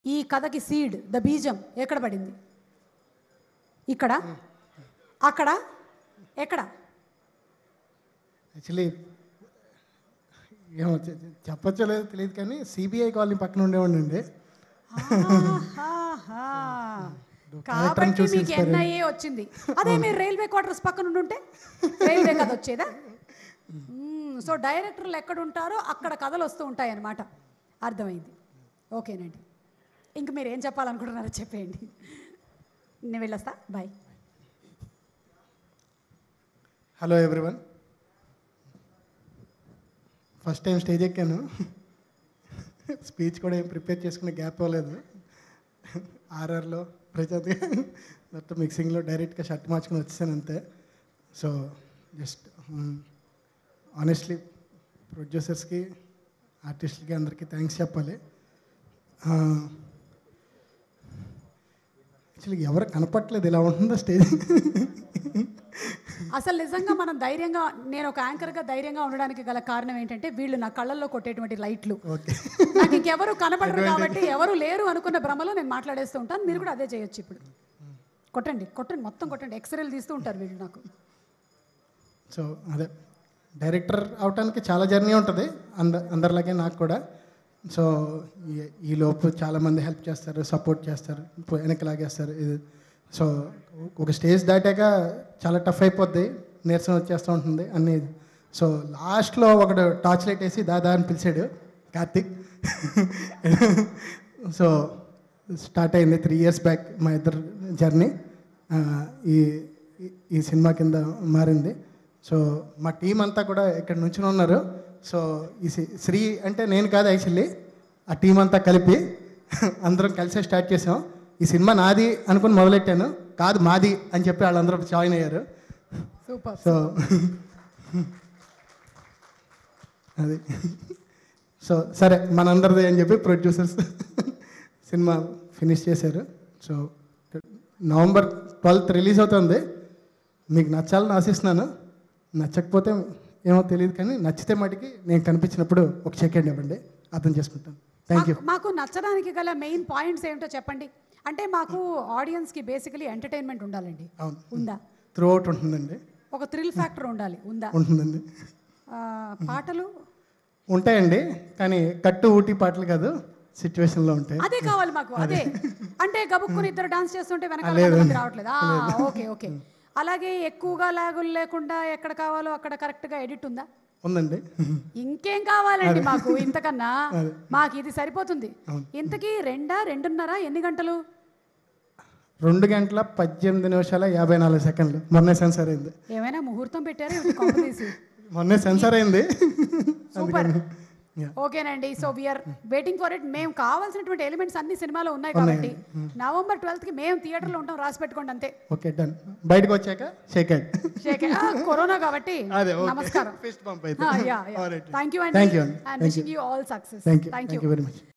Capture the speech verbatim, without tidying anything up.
ఈ కథకి seed the బీజం ఎక్కడ పడింది? ఇక్కడ, అక్కడ, ఎక్కడ? యాక్చువల్లీ ఏమో చెప్పచ్చో లేదో తెలియదు కానీ సిబిఐ కాలనీ పక్కన ఉండేవాడి అండి. కాబట్టి మీకు ఎన్ఐఏ వచ్చింది. అదే మీరు రైల్వే క్వార్టర్స్ పక్కన ఉంటే రైల్వే కథ వచ్చేదా? సో డైరెక్టర్లు ఎక్కడ ఉంటారో అక్కడ కథలు వస్తూ ఉంటాయి అన్నమాట. అర్థమైంది. ఓకేనండి, ఇంక మీరు ఏం చెప్పాలనుకుంటున్నారో చెప్పేయండి. నేను వెళ్ళొస్తా. Bye. Hello everyone, first time stage ఎక్కాను. స్పీచ్ కూడా ఏం ప్రిపేర్ చేసుకునే గ్యాప్ అవ్వలేదు. ఆర్ఆర్లో ప్రజాత్ మొత్తం మిక్సింగ్లో డైరెక్ట్గా షర్ట్ మార్చుకుని వచ్చేసాను అంతే. సో జస్ట్ ఆనెస్ట్లీ ప్రొడ్యూసర్స్కి, ఆర్టిస్టులకి అందరికీ థ్యాంక్స్ చెప్పాలి. యాక్చువల్లీ ఎవరు కనపట్లేదు, ఇలా ఉంటుందో స్టేజ్. అసలు నిజంగా మనం ధైర్యంగా, నేను ఒక యాంకర్గా ధైర్యంగా ఉండడానికి గల కారణం ఏంటంటే వీళ్ళు నా కళ్ళల్లో కొట్టేటువంటి లైట్లు. నాకు ఇంకెవరు కనపడరు కాబట్టి ఎవరు లేరు అనుకున్న భ్రమలో నేను మాట్లాడేస్తూ ఉంటాను. మీరు కూడా అదే చేయొచ్చు. ఇప్పుడు కొట్టండి, కొట్టండి, మొత్తం కొట్టండి. ఎక్స్రేలు తీస్తూ ఉంటారు వీళ్ళు నాకు. సో అదే డైరెక్టర్ అవటానికి చాలా జర్నీ ఉంటుంది, అంద అందరిలాగే నాకు కూడా. సో ఈ లోపు చాలామంది హెల్ప్ చేస్తారు, సపోర్ట్ చేస్తారు, వెనక్కి లాగేస్తారు. ఇది సో ఒక స్టేజ్ దాటాక చాలా టఫ్ అయిపోద్ది, నీరసం వచ్చేస్తూ ఉంటుంది అన్నీ. సో లాస్ట్లో ఒకడు టార్చ్ లైట్ వేసి దాదా అని పిలిచాడు, కార్తిక్. సో స్టార్ట్ అయింది త్రీ ఇయర్స్ బ్యాక్ మా ఇద్దరు జర్నీ. ఈ ఈ సినిమా కింద మారింది. సో మా టీం అంతా కూడా ఇక్కడ నుంచి ఉన్నారు. సో ఈ శ్రీ అంటే నేను కాదు, యాక్చువల్లీ ఆ టీం అంతా కలిపి అందరం కలిసే స్టార్ట్ చేసాం. ఈ సినిమా నాది అనుకుని మొదలెట్టాను, కాదు మాది అని చెప్పి వాళ్ళందరూ జాయిన్ అయ్యారు. సూపర్. సో అది సో సరే మనందరిది అని చెప్పి ప్రొడ్యూసర్స్ సినిమా ఫినిష్ చేశారు. సో నవంబర్ ట్వెల్త్ రిలీజ్ అవుతుంది. మీకు నచ్చాలని ఆశిస్తున్నాను. నచ్చకపోతే ఏమో తెలియదు, కానీ నచ్చితే మటుకి నేను కనిపించినప్పుడు ఒక సెకండ్ ఇవ్వండి, అర్థం చేసుకుంటాను. Thank you. మాకు నచ్చడానికి గల మెయిన్ పాయింట్స్ ఏమిటో చెప్పండి. అంటే మాకు ఆడియన్స్కి బేసికలీ ఎంటర్టైన్మెంట్ ఉండాలండి. అవును, ఉందా? త్రూ అవుట్ ఉంటుందండి. ఒక థ్రిల్ ఫ్యాక్టర్ ఉండాలి. ఉందా? ఉంటుందండి. పాటలు ఉంటాయండి, కానీ కట్టు ఊటీ పాటలు కాదు, సిచ్యువేషన్లో ఉంటాయి. అదే కావాలి మాకు. అదే అంటే గబుక్కుని ఇద్దరు డాన్స్ చేస్తుంటే వెనకాల రావట్లేదు. Okay okay. అలాగే ఎక్కువగా లాగులు లేకుండా ఎక్కడ కావాలో అక్కడ కరెక్ట్గా ఎడిట్ ఉందా? ఉందండి. ఇంకేం కావాలండి మాకు ఇంతకన్నా? మాకు ఇది సరిపోతుంది. ఇంతకీ రెండా రెండున్నర ఎన్ని గంటలు? రెండు గంటల పద్దెనిమిది నిమిషాల యాభై నాలుగు సెకండ్లు. మొన్నే సెన్సార్ అయింది. ఏమైనా ముహూర్తం పెట్టారు? మొన్నే సెన్సార్ అయింది. సూపర్. ఓకేనండి. So we're waiting for it. మేము కావాల్సినటువంటి ఎలిమెంట్స్ అన్ని సినిమాలో ఉన్నాయి కాబట్టి నవంబర్ ట్వెల్త్ కి మేము థియేటర్లో ఉంటాం. రాసి పెట్టుకోండి అంతే. Okay, done. బయటకు వచ్చాక shake hand. Shake hand. Corona కాబట్టి నమస్కారం. ఫిస్ట్ పంప్ అయితే. థ్యాంక్ యూ అండి. Thank you. And wishing you all success. Thank you. Thank thank you you very much.